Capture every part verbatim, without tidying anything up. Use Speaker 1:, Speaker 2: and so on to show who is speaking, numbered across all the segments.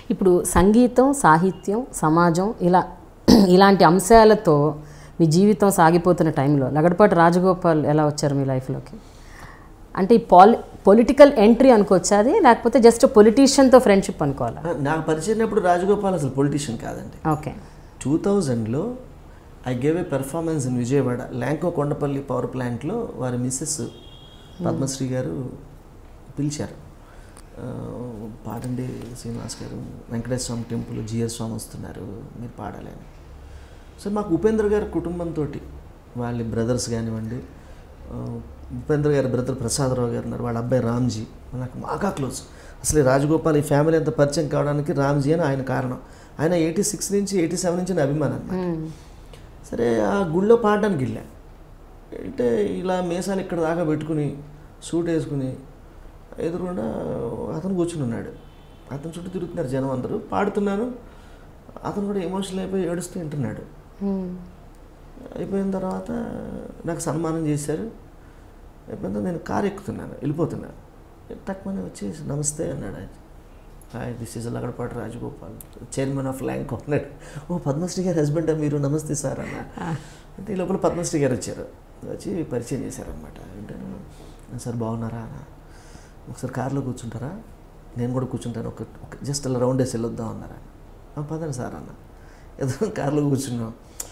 Speaker 1: ఇప్పుడు సంగీతం, సాహిత్యం, సమాజం ఇలా ఇలాంటి అంశాలతో మీ జీవితం సాగిపోతున్న టైంలో లగడపాటి రాజగోపాల్ ఎలా వచ్చారు మీ లైఫ్లోకి? అంటే ఈ పాలి పొలిటికల్ ఎంట్రీ అనుకోవచ్చా అది, లేకపోతే జస్ట్ పొలిటీషియన్తో ఫ్రెండ్షిప్ అనుకోవాలా?
Speaker 2: నాకు పరిచయమైనప్పుడు రాజగోపాల్ అసలు పొలిటీషియన్ కాదండి.
Speaker 1: ఓకే.
Speaker 2: టూ థౌజండ్లో I gave a performance in Vijayawada Lanco Kondapalli power ప్లాంట్లో వారి మిస్సెస్ పద్మశ్రీ గారు పిలిచారు. పాడండి శ్రీనివాస్ గారు, వెంకటేశ్వర స్వామి టెంపుల్ జిఎస్ స్వామి వస్తున్నారు, మీరు పాడాలి అని. సో మాకు ఉపేంద్ర గారి కుటుంబంతో వాళ్ళ బ్రదర్స్ కానివ్వండి, ఉపేంద్ర గారి బ్రదర్ ప్రసాదరావు గారు ఉన్నారు, వాళ్ళ అబ్బాయి రామ్జీ, నాకు బాగా క్లోజ్. అసలు రాజగోపాల్ ఈ ఫ్యామిలీ అంత పరిచయం కావడానికి రామ్జీ అని ఆయన కారణం. ఆయన ఎయిటీ సిక్స్ నుంచి ఎయిటీ సెవెన్ నుంచి నా అభిమానం అన్నమాట. సరే ఆ గుళ్ళో పాడడానికి వెళ్ళా. అంటే ఇలా మీసాలు ఇక్కడ దాకా పెట్టుకుని సూట్ వేసుకుని ఎదురుకుండా అతను కూర్చుని ఉన్నాడు. అతను చుట్టూ తిరుగుతున్నారు జనం అందరూ. పాడుతున్నాను, అతను కూడా ఎమోషనల్ అయిపోయి ఏడుస్తూ వింటున్నాడు. అయిపోయిన తర్వాత నాకు సన్మానం చేశారు. అయిపోయిన తర్వాత నేను కారు ఎక్కుతున్నాను, వెళ్ళిపోతున్నాను. తక్కువనే వచ్చి నమస్తే అన్నాడు. Hi, this is Lagadapati Rajagopal, chairman of Lanco అన్నాడు. ఓ పద్మశ్రీ గారి హస్బెండా మీరు, నమస్తే సార్ అన్న. అంటే ఈ లోపల పద్మశ్రీ గారు వచ్చారు, వచ్చి పరిచయం చేశారనమాట. అంటే సార్ బాగున్నారా అన్న, ఒకసారి కార్లో కూర్చుంటారా, నేను కూడా కూర్చుంటాను, ఒక జస్ట్ అలా రౌండ్ వేసి వెళ్ళొద్దాం అన్నారా. పదండి సార్ అన్న. ఏదో కార్లో కూర్చున్నాం.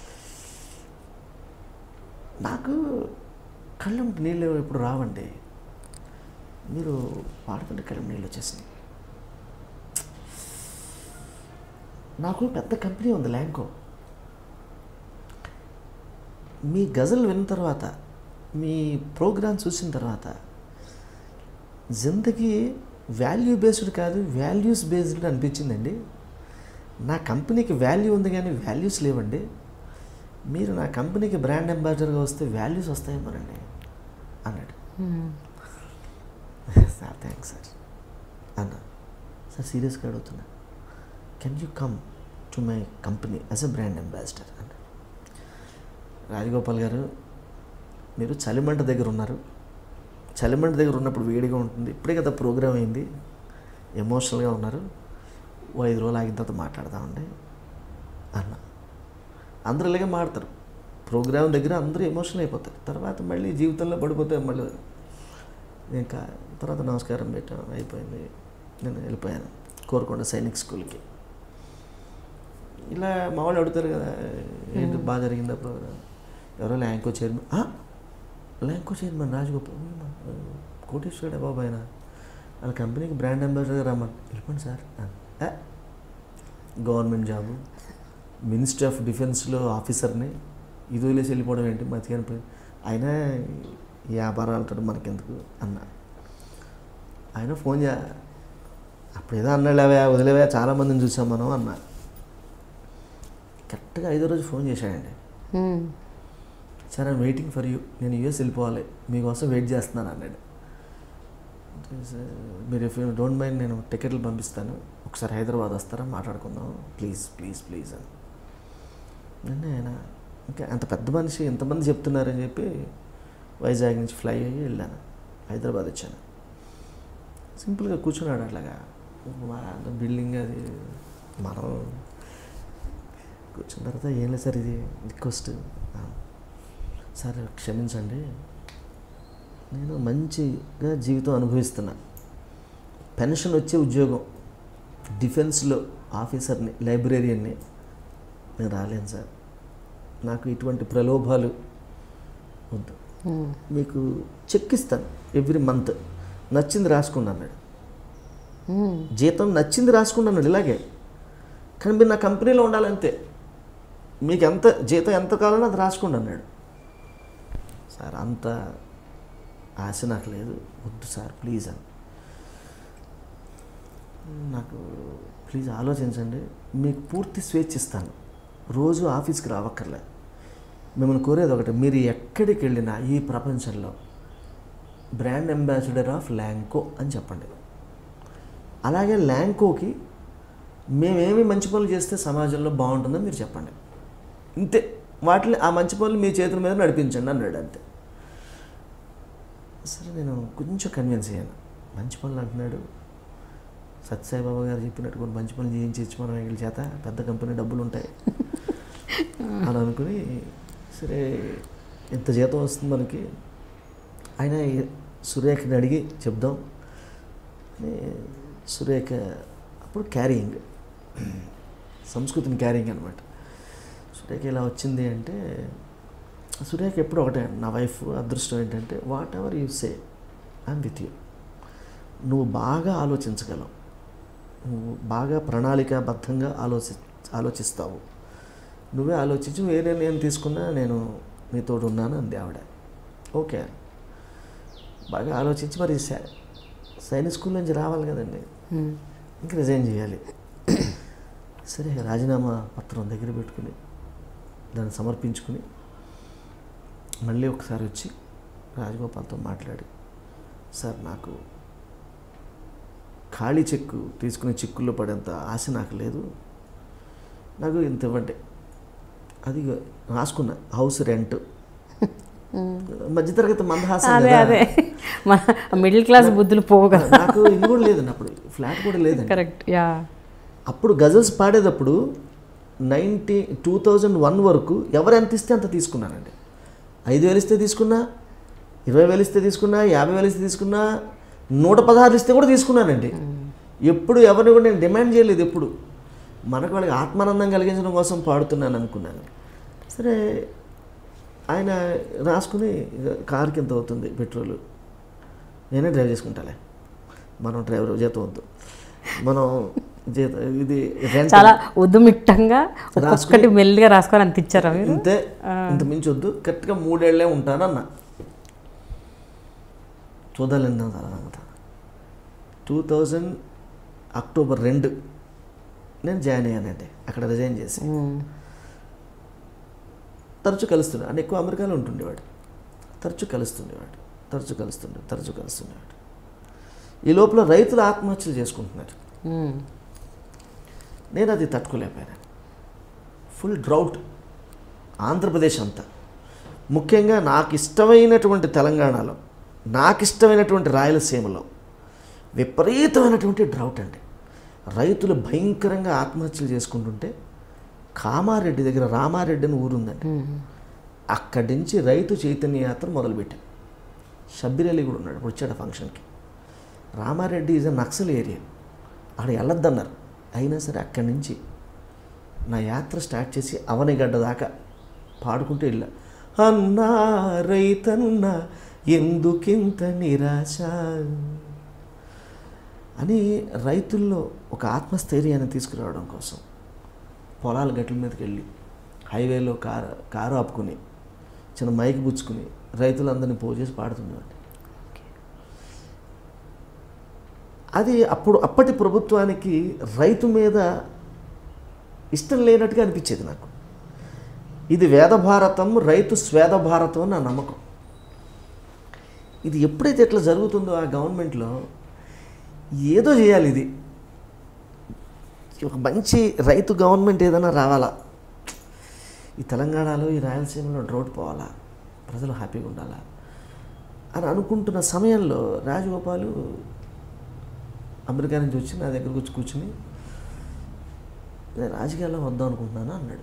Speaker 2: నాకు కళ్ళ నీళ్ళు ఇప్పుడు రావండి, మీరు పాడుతుంటే కళ్ళ నీళ్ళు వచ్చేసినాయి. నాకు పెద్ద కంపెనీ ఉంది ల్యాంకో. మీ గజల్ విన్న తర్వాత, మీ ప్రోగ్రామ్ చూసిన తర్వాత జిందగీ వాల్యూ బేస్డ్ కాదు, వాల్యూస్ బేస్డ్ అనిపించిందండి. నా కంపెనీకి వాల్యూ ఉంది కానీ వాల్యూస్ లేవండి. మీరు నా కంపెనీకి బ్రాండ్ అంబాసిడర్గా వస్తే వాల్యూస్ వస్తాయేమోనండి అన్నాడు. సార్ థ్యాంక్స్ సార్ అన్నా. సార్ సీరియస్గా అడుగుతున్నా, can you come to my company as a brand ambassador అన్నాడు. రాజగోపాల్ గారు, మీరు చలిమంట దగ్గర ఉన్నారు, చలిమంట దగ్గర ఉన్నప్పుడు వేడిగా ఉంటుంది, ఇప్పుడే కదా ప్రోగ్రామ్ అయింది, ఎమోషనల్గా ఉన్నారు, ఓ ఐదు రోజులు ఆగిన తర్వాత మాట్లాడదామండి అన్న. అందరూ ఇలాగే మాడతారు, ప్రోగ్రామ్ దగ్గర అందరూ ఎమోషనల్ అయిపోతారు, తర్వాత మళ్ళీ జీవితంలో పడిపోతే మళ్ళీ ఇంకా తర్వాత నమస్కారం పెట్టాం, అయిపోయింది, నేను వెళ్ళిపోయాను కోరుకొండ సైనిక్ స్కూల్కి. ఇలా మా వాళ్ళు అడుగుతారు కదా, ఏంటి బాగా జరిగిందా ప్రోగ్రామ్, ఎవరో ల్యాంకో చైర్మన్, ల్యాంకో చైర్మన్ రాజగోపాల్, కోటేశ్వరుడే బాబు ఆయన, వాళ్ళ కంపెనీకి బ్రాండ్ అంబాసిడర్ రమ్మని. వెళ్ళిపోండి sir. Government job, ministry of డిఫెన్స్లో ఆఫీసర్ని, ఇది వదిలేసి వెళ్ళిపోవడం ఏంటి మతికనిపోయి, అయినా వ్యాపారాలతో మనకెందుకు అన్న. ఆయన ఫోన్ చే అప్పుడు ఏదో అన్నాళ్ళవా వదిలేవా చాలామందిని చూసాం మనం అన్న. కరెక్ట్గా ఐదో రోజు ఫోన్ చేశాడండి. Sir I'm waiting for you, నేను యూఎస్ వెళ్ళిపోవాలి, మీకోసం వెయిట్ చేస్తున్నాను అన్నాడు. మీరు ఇఫ్ యూ డోంట్ మైండ్ నేను టికెట్లు పంపిస్తాను, ఒకసారి హైదరాబాద్ వస్తారా మాట్లాడుకుందాం ప్లీజ్ ప్లీజ్ ప్లీజ్ అని. నేను ఆయన ఇంకా అంత పెద్ద మనిషి ఎంతమంది చెప్తున్నారని చెప్పి వైజాగ్ నుంచి ఫ్లై అయ్యి వెళ్ళాను, హైదరాబాద్ వచ్చాను. సింపుల్గా కూర్చున్నాడు అట్లాగా, బిల్డింగ్ అది మనం కూర్చున్న తర్వాత ఏం లేదు సార్, ఇది రిక్వెస్ట్ సార్ క్షమించండి, నేను మంచిగా జీవితం అనుభవిస్తున్నా, పెన్షన్ వచ్చే ఉద్యోగం, డిఫెన్స్లో ఆఫీసర్ని, లైబ్రేరియన్ని, నేను రాలేను సార్, నాకు ఇటువంటి ప్రలోభాలు వద్దు, మీకు చెక్ ఇస్తాను ఎవ్రీ మంత్, నచ్చింది రాసుకున్నా అన్నాడు. జీతం నచ్చింది రాసుకున్నాడు ఇలాగే, కానీ మీరు నా కంపెనీలో ఉండాలంతే, మీకు ఎంత జీతం ఎంత కావాలో అది రాసుకోండి అన్నాడు. సార్ అంత ఆశ నాకు లేదు, వద్దు సార్ ప్లీజ్ అని. నాకు ప్లీజ్ ఆలోచించండి, మీకు పూర్తి స్వేచ్ఛ ఇస్తాను, రోజు ఆఫీస్కి రావక్కర్లే, మిమ్మల్ని కోరేది ఒకటి, మీరు ఎక్కడికి వెళ్ళినా ఈ ప్రపంచంలో బ్రాండ్ అంబాసిడర్ ఆఫ్ ల్యాంకో అని చెప్పండి. అలాగే ల్యాంకోకి మేమేమి మంచి పనులు చేస్తే సమాజంలో బాగుంటుందో మీరు చెప్పండి, ఇంతే, వాటిని ఆ మంచి పనులు మీ చేతుల మీద నడిపించండి అన్నాడు. అంతే. సరే నేను కొంచెం కన్విన్స్ అయ్యాను, మంచి పనులు అంటున్నాడు, సత్యసాయిబాబా గారు చెప్పినట్టు కొన్ని మంచి పనులు చేయించవచ్చు మనం వీళ్ళ చేత, పెద్ద కంపెనీ డబ్బులు ఉంటాయి అని అనుకుని, సరే ఇంత జీతం వస్తుంది మనకి, ఆయన సురేఖని అడిగి చెప్దాం అని. సురేఖ అప్పుడు క్యారింగ్, సంస్కృతిని క్యారింగ్ అనమాట. సురేఖ ఇలా వచ్చింది అంటే, సురేఖ ఎప్పుడు ఒకటే, నా వైఫ్ అదృష్టం ఏంటంటే whatever you say I'm with you. నువ్వు బాగా ఆలోచించగలవు, నువ్వు బాగా ప్రణాళికాబద్ధంగా ఆలోచి ఆలోచిస్తావు నువ్వే ఆలోచించి ఏ నిర్ణయం తీసుకున్నా నేను నీతో ఉన్నాను అంది ఆవిడ. ఓకే, బాగా ఆలోచించి మరి సైనిక్ స్కూల్ నుంచి రావాలి కదండి, ఇంక రిజైన్ చేయాలి. సరే రాజీనామా పత్రం దగ్గర పెట్టుకుని దాన్ని సమర్పించుకుని మళ్ళీ ఒకసారి వచ్చి రాజగోపాల్తో మాట్లాడి, సార్ నాకు ఖాళీ చెక్కు తీసుకుని చిక్కుల్లో పడేంత ఆశ నాకు లేదు, నాకు ఇంత ఇవ్వండి. అది రాసుకున్నా, హౌస్ రెంట్, మధ్యతరగతి మందహాసం,
Speaker 1: మిడిల్ క్లాస్ బుద్ధులు పోవు కదా.
Speaker 2: నాకు ఇది కూడా లేదండి, అప్పుడు ఫ్లాట్ కూడా లేదండి.
Speaker 1: కరెక్ట్. యా,
Speaker 2: అప్పుడు గజల్స్ పాడేటప్పుడు నైంటీ టూ థౌజండ్ వన్ వరకు ఎవరు ఎంత ఇస్తే అంత తీసుకున్నానండి. ఐదు వేలు ఇస్తే తీసుకున్నా, ఇరవై వేలు ఇస్తే తీసుకున్నా, యాభై వేలు ఇస్తే తీసుకున్నా, నూట పదహారు ఇస్తే కూడా తీసుకున్నానండి. ఎప్పుడు ఎవరిని కూడా నేను డిమాండ్ చేయలేదు. ఎప్పుడు మనకు వాళ్ళకి ఆత్మానందం కలిగించడం కోసం పాడుతున్నాను అనుకున్నాను. సరే ఆయన రాసుకుని, కార్కి ఎంత అవుతుంది పెట్రోలు, నేనే డ్రైవ్ చేసుకుంటాలే, మనం డ్రైవర్ జీతం వద్దు, మనం జీత ఇది
Speaker 1: చాలా ఉద్దుమిట్టంగా ఒక్కొక్కటి మెల్లిగా రాసుకొని అంత ఇచ్చారా మీరు?
Speaker 2: ఇంతే, ఇంత మించి వద్దు, కరెక్ట్గా మూడేళ్లే ఉంటానన్న. చూడాలి తర్వాత టూ థౌజండ్ అక్టోబర్ రెండు నేను జాయిన్ అయ్యానండి అక్కడ, రిజైన్ చేసి. తరచూ కలుస్తుండే, అంటే ఎక్కువ అమెరికాలో ఉంటుండేవాడు, తరచూ కలుస్తుండేవాడు తరచూ కలుస్తుండే తరచూ కలుస్తుండేవాడు. ఈ లోపల రైతులు ఆత్మహత్యలు చేసుకుంటున్నారు. నేను అది తట్టుకోలేకపోయాను. ఫుల్ డ్రౌట్ ఆంధ్రప్రదేశ్ అంతా, ముఖ్యంగా నాకు ఇష్టమైనటువంటి తెలంగాణలో, నాకు ఇష్టమైనటువంటి రాయలసీమలో విపరీతమైనటువంటి డ్రౌట్ అండి. రైతులు భయంకరంగా ఆత్మహత్యలు చేసుకుంటుంటే కామారెడ్డి దగ్గర రామారెడ్డి అని ఊరుందండి, అక్కడి నుంచి రైతు చైతన్య యాత్ర మొదలుపెట్టాం. షబ్బీర్ అలీ కూడా ఉన్నాడు, వచ్చాడు ఫంక్షన్కి. Ramareddy is a naxal area, అక్కడ వెళ్ళొద్దన్నారు. అయినా సరే అక్కడి నుంచి నా యాత్ర స్టార్ట్ చేసి అవనిగడ్డ దాకా పాడుకుంటూ వెళ్ళా. అన్నా రైతన్నా ఎందుకింత నిరాశ అని రైతుల్లో ఒక ఆత్మస్థైర్యాన్ని తీసుకురావడం కోసం పొలాల గట్ల మీదకి వెళ్ళి హైవేలో కారు కారు ఆపుకుని చిన్న మైక్ పుచ్చుకుని రైతులందరినీ పోజేసి పాడుతుండేవాడిని. అది అప్పుడు అప్పటి ప్రభుత్వానికి రైతు మీద ఇష్టం లేనట్టుగా అనిపించేది నాకు. ఇది వేద భారతం, రైతు స్వేద భారతం అని నా నమ్మకం. ఇది ఎప్పుడైతే ఇట్లా జరుగుతుందో ఆ గవర్నమెంట్లో ఏదో చేయాలి, ఇది ఒక మంచి రైతు గవర్నమెంట్ ఏదైనా రావాలా, ఈ తెలంగాణలో ఈ రాయలసీమలో డ్రౌట్ పోవాలా, ప్రజలు హ్యాపీగా ఉండాలా అని అనుకుంటున్న సమయంలో రాజగోపాలు అమెరికా నుంచి వచ్చి నా దగ్గరకు వచ్చి కూర్చుని, నేను రాజకీయాల్లో వద్దాం అనుకుంటున్నాను అన్నాడు.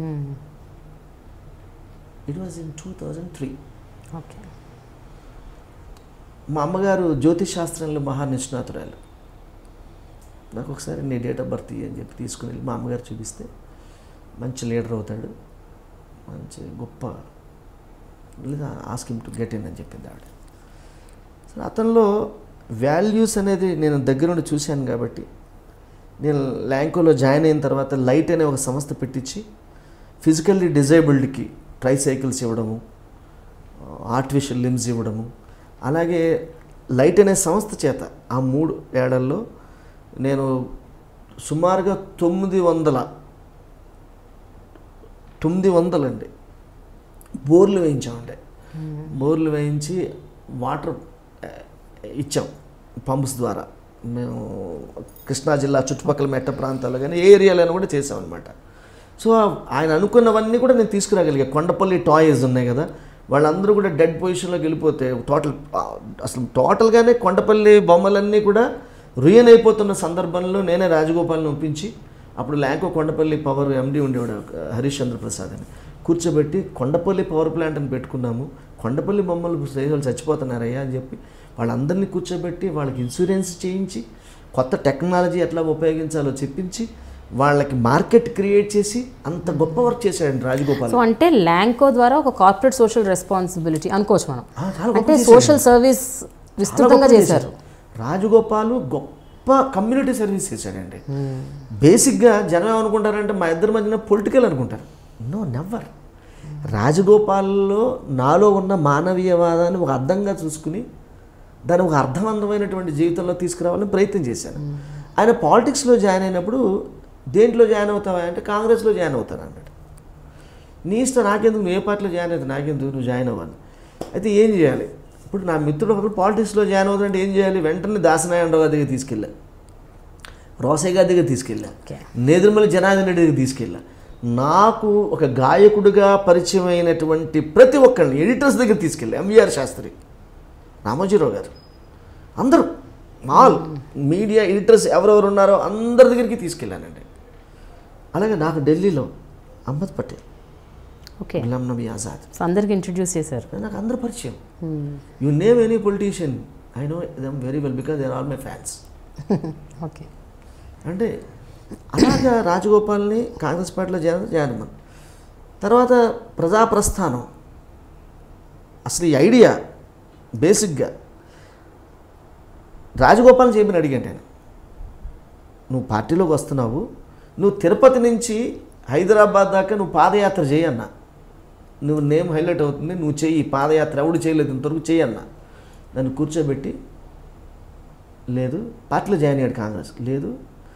Speaker 2: It was in two thousand three.
Speaker 1: Okay.
Speaker 2: మా అమ్మగారు జ్యోతిష్ శాస్త్రంలో మహా నిష్ణాతురాలు. నాకు ఒకసారి నీ డేట్ ఆఫ్ బర్త్ అని చెప్పి తీసుకుని వెళ్ళి మా అమ్మగారు చూపిస్తే, మంచి లీడర్ అవుతాడు, మంచి గొప్ప, లేదా ఆస్కిమ్ టు గెట్ ఇన్ అని చెప్పింది ఆవిడ. సో అతనిలో వాల్యూస్ అనేది నేను దగ్గరుండి చూశాను కాబట్టి, నేను ల్యాంకోలో జాయిన్ అయిన తర్వాత లైట్ అనే ఒక సంస్థ పెట్టించి ఫిజికల్లీ డిజేబుల్డ్కి ట్రై సైకిల్స్ ఇవ్వడము, ఆర్టిఫిషియల్ లిమ్స్ ఇవ్వడము, అలాగే లైట్ అనే సంస్థ చేత ఆ మూడు ఏళ్లలో నేను సుమారుగా తొమ్మిది వందల తొమ్మిది వందలండి బోర్లు వేయించామండి. బోర్లు వేయించి వాటర్ ఇచ్చాం పంప్స్ ద్వారా. మేము కృష్ణా జిల్లా చుట్టుపక్కల మెట్ట ప్రాంతాల్లో కానీ ఏ ఏరియాలో కూడా చేసామన్నమాట. సో ఆయన అనుకున్నవన్నీ కూడా నేను తీసుకురాగలిగా. కొండపల్లి టాయ్స్ ఉన్నాయి కదా, వాళ్ళందరూ కూడా డెడ్ పొజిషన్లోకి వెళ్ళిపోతే టోటల్ అసలు టోటల్గానే కొండపల్లి బొమ్మలన్నీ కూడా రుయన్ అయిపోతున్న సందర్భంలో నేనే రాజగోపాల్ని ఒప్పించి, అప్పుడు ల్యాంకో కొండపల్లి పవర్ ఎండి ఉండేవాడు హరీష్ చంద్ర ప్రసాద్ అని, కూర్చోబెట్టి కొండపల్లి పవర్ ప్లాంట్ అని పెట్టుకున్నాము, కొండపల్లి బొమ్మలు ప్రజలు చచ్చిపోతున్నారయ్యా అని చెప్పి వాళ్ళందరినీ కూర్చోబెట్టి వాళ్ళకి ఇన్సూరెన్స్ చేయించి కొత్త టెక్నాలజీ ఎట్లా ఉపయోగించాలో చెప్పించి వాళ్ళకి మార్కెట్ క్రియేట్ చేసి అంత గొప్ప వర్క్ చేశాడండి రాజగోపాల్.
Speaker 1: సో అంటే ల్యాంకో ద్వారా ఒక కార్పొరేట్ సోషల్ రెస్పాన్సిబిలిటీ అనుకోవచ్చు మనం, అంటే సోషల్ సర్వీస్ విస్తృతంగా చేశారు.
Speaker 2: రాజగోపాల్ గొప్ప కమ్యూనిటీ సర్వీస్ చేశాడండి. బేసిక్గా జనం ఏమనుకుంటారంటే మా ఇద్దరి మధ్యన పొలిటికల్ అనుకుంటారు. No, never. రాజగోపాల్లో నాలో ఉన్న మానవీయవాదాన్ని ఒక అర్థంగా చూసుకుని దాన్ని ఒక అర్థవంతమైనటువంటి జీవితంలో తీసుకురావాలని ప్రయత్నం చేశాను. ఆయన పాలిటిక్స్లో జాయిన్ అయినప్పుడు దేంట్లో జాయిన్ అవుతావా అంటే కాంగ్రెస్లో జాయిన్ అవుతాను అన్నాడు. నీ ఇష్టం, నాకెందుకు, నువ్వు ఏ పార్టీలో జాయిన్ అవుతావు, నాకెందుకు, నువ్వు జాయిన్ అవ్వాలి. అయితే ఏం చేయాలి, ఇప్పుడు నా మిత్రుడు ఒకరు పాలిటిక్స్లో జాయిన్ అవుతారంటే ఏం చేయాలి, వెంటనే దాసనారాయణరావు గారి దగ్గర తీసుకెళ్ళా, రోసయ్య గారి దగ్గర తీసుకెళ్ళా, నేదురుమల్లి జనార్దన్ రెడ్డి దగ్గర తీసుకెళ్ళా. నాకు ఒక గాయకుడిగా పరిచయం అయినటువంటి ప్రతి ఒక్కరిని ఎడిటర్స్ దగ్గర తీసుకెళ్ళా, ఎంవీఆర్ శాస్త్రి, రామోజీరావు గారు, అందరూ మాల్ మీడియా ఎడిటర్స్ ఎవరెవరు ఉన్నారో అందరి దగ్గరికి తీసుకెళ్ళానండి. అలాగే నాకు ఢిల్లీలో అహ్మద్ పటేల్,
Speaker 1: ఓకే,
Speaker 2: గులాం నబీ ఆజాద్,
Speaker 1: అందరికి ఇంట్రడ్యూస్ చేశారు.
Speaker 2: నాకు అందరూ పరిచయం. You name any politician, I know them very well because they are all my fans.
Speaker 1: Okay,
Speaker 2: అంటే అలాగా రాజగోపాల్ని కాంగ్రెస్ పార్టీలో జాయిన్ జాయిన్ తర్వాత ప్రజాప్రస్థానం అసలు ఈ ఐడియా బేసిక్గా రాజగోపాల్ చేయమని అడిగాను నేను. నువ్వు పార్టీలోకి వస్తున్నావు, నువ్వు తిరుపతి నుంచి హైదరాబాద్ దాకా నువ్వు పాదయాత్ర చేయన్నా, నువ్వు నేమ్ హైలైట్ అవుతుంది, నువ్వు చెయ్యి పాదయాత్ర, ఎవడు చేయలేదు ఇంతవరకు చేయన్నా. నన్ను కూర్చోబెట్టి, లేదు పార్టీలో జాయిన్ అయ్యాడు కాంగ్రెస్, లేదు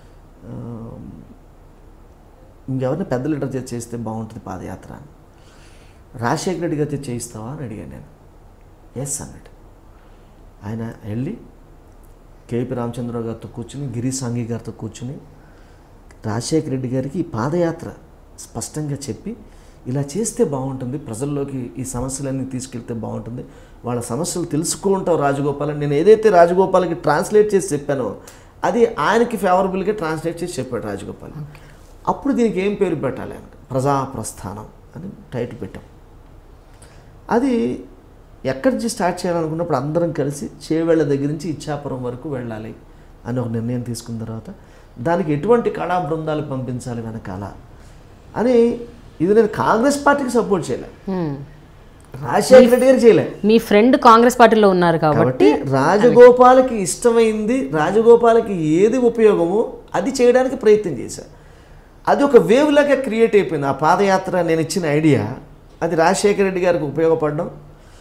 Speaker 2: ఇంకెవరిని పెద్ద లీడర్ చేసి చేస్తే బాగుంటుంది పాదయాత్ర అని, రాజశేఖర రెడ్డి గారితో చేయిస్తావా అని అడిగాను నేను. ఎస్ అన్నాడు. ఆయన వెళ్ళి కేపీ రామచంద్రరావు గారితో కూర్చుని, గిరి సాంఘి గారితో కూర్చుని రాజశేఖర రెడ్డి గారికి ఈ పాదయాత్ర స్పష్టంగా చెప్పి, ఇలా చేస్తే బాగుంటుంది, ప్రజల్లోకి ఈ సమస్యలన్నీ తీసుకెళ్తే బాగుంటుంది, వాళ్ళ సమస్యలు తెలుసుకుంటావు రాజగోపాల్ అని నేను ఏదైతే రాజగోపాల్కి ట్రాన్స్లేట్ చేసి చెప్పానో అది ఆయనకి ఫేవరబుల్గా ట్రాన్స్లేట్ చేసి చెప్పాడు రాజగోపాల్. అప్పుడు దీనికి ఏం పేరు పెట్టాలి అంటే ప్రజాప్రస్థానం అని టైటిల్ పెట్టాం. అది ఎక్కడి నుంచి స్టార్ట్ చేయాలనుకున్నప్పుడు అందరం కలిసి చేవేళ్ల దగ్గర నుంచి ఇచ్చాపురం వరకు వెళ్ళాలి అని ఒక నిర్ణయం తీసుకున్న తర్వాత దానికి ఎటువంటి కళా బృందాలు పంపించాలి వెనకాల అని, ఇది నేను కాంగ్రెస్ పార్టీకి సపోర్ట్ చేయలే, రాజశేఖర రెడ్డి గారు చేయలే.
Speaker 1: మీ ఫ్రెండ్ కాంగ్రెస్ పార్టీలో ఉన్నారు కాబట్టి
Speaker 2: రాజగోపాల్కి ఇష్టమైంది, రాజగోపాల్కి ఏది ఉపయోగమో అది చేయడానికి ప్రయత్నం చేశాను. అది ఒక వేవ్ లాగా క్రియేట్ అయిపోయింది. ఆ పాదయాత్ర నేను ఇచ్చిన ఐడియా అది రాజశేఖర రెడ్డి గారికి ఉపయోగపడడం.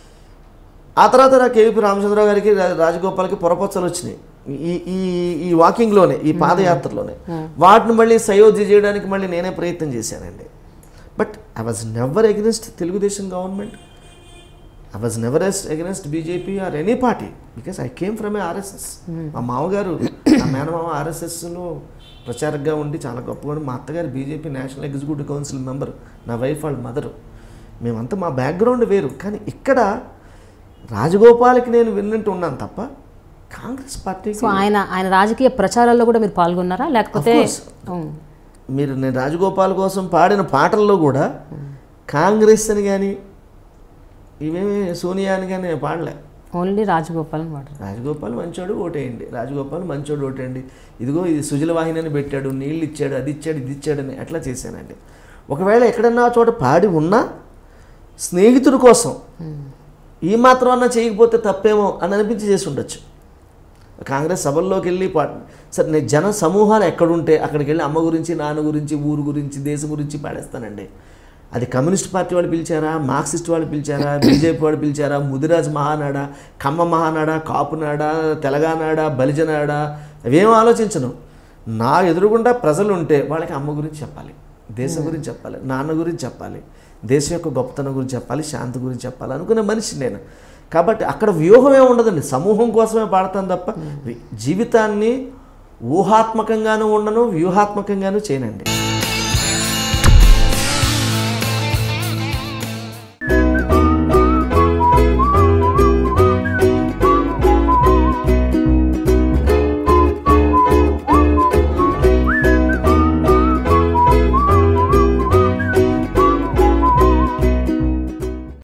Speaker 2: ఆ తర్వాత నాకు కేవీ రామచంద్రరావు గారికి రాజగోపాల్కి పొరపచ్చలు వచ్చినాయి ఈ ఈ ఈ వాకింగ్లోనే, ఈ పాదయాత్రలోనే. వాటిని మళ్ళీ సయోధ్య చేయడానికి మళ్ళీ నేనే ప్రయత్నం చేశానండి. But I was never against Telugu Desam government, I was never against BJP or any party, because I came from a RSS. మా మామగారు, మా మేనమామ ఆర్ఎస్ఎస్లో ప్రచారకగా ఉండి చాలా గొప్పగా, మా అత్తగారు BJP national executive council member, నా వైఫ్ వాళ్ళ మదరు, మేమంతా మా బ్యాక్గ్రౌండ్ వేరు. కానీ ఇక్కడ రాజగోపాల్కి నేను విన్నట్టు ఉన్నాను తప్ప కాంగ్రెస్ పార్టీ.
Speaker 1: సో ఆయన ఆయన రాజకీయ ప్రచారాల్లో కూడా మీరు పాల్గొన్నారా లేకపోతే?
Speaker 2: మీరు నేను రాజగోపాల్ కోసం పాడిన పాటల్లో కూడా కాంగ్రెస్ అని కానీ ఇవేమి సోనియా అని కానీ పాడలే,
Speaker 1: ఓన్లీ రాజగోపాల్ అని పాడారు.
Speaker 2: రాజగోపాల్ మంచోడు ఓటేయండి, రాజగోపాల్ మంచోడు ఓటేయండి, ఇదిగో ఇది సుజల వాహిని అని పెట్టాడు, నీళ్ళు ఇచ్చాడు, అది ఇచ్చాడు, ఇది ఇచ్చాడని ఎట్లా చేశానండి. ఒకవేళ ఎక్కడన్నా చోట పాడి ఉన్నా స్నేహితుడి కోసం ఈ మాత్రం అన్నా చేయకపోతే తప్పేమో అని అనిపించి చేసి ఉండొచ్చు. కాంగ్రెస్ సభల్లోకి వెళ్ళి పా సరే నేను జన సమూహాలు ఎక్కడుంటే అక్కడికి వెళ్ళి అమ్మ గురించి, నాన్న గురించి, ఊరు గురించి, దేశం గురించి పాడేస్తానండి. అది కమ్యూనిస్ట్ పార్టీ వాళ్ళు పిలిచారా, మార్క్సిస్ట్ వాళ్ళు పిలిచారా, బీజేపీ వాళ్ళు పిలిచారా, ముదిరాజ్ మహానాడా, కమ్మ మహానాడా, కాపునాడా, తెలంగాణాడా, బలిజనాడా, అవేం ఆలోచించను. నా ఎదురుగుండా ప్రజలు ఉంటే వాళ్ళకి అమ్మ గురించి చెప్పాలి, దేశం గురించి చెప్పాలి, నాన్న గురించి చెప్పాలి, దేశం యొక్క గొప్పతనం గురించి చెప్పాలి, శాంతి గురించి చెప్పాలి అనుకునే మనిషి నేను. కాబట్టి అక్కడ వ్యూహమే ఉండదండి, సమూహం కోసమే పాడతాను తప్ప జీవితాన్ని ఊహాత్మకంగానూ ఉండను, వ్యూహాత్మకంగానూ చేయనండి.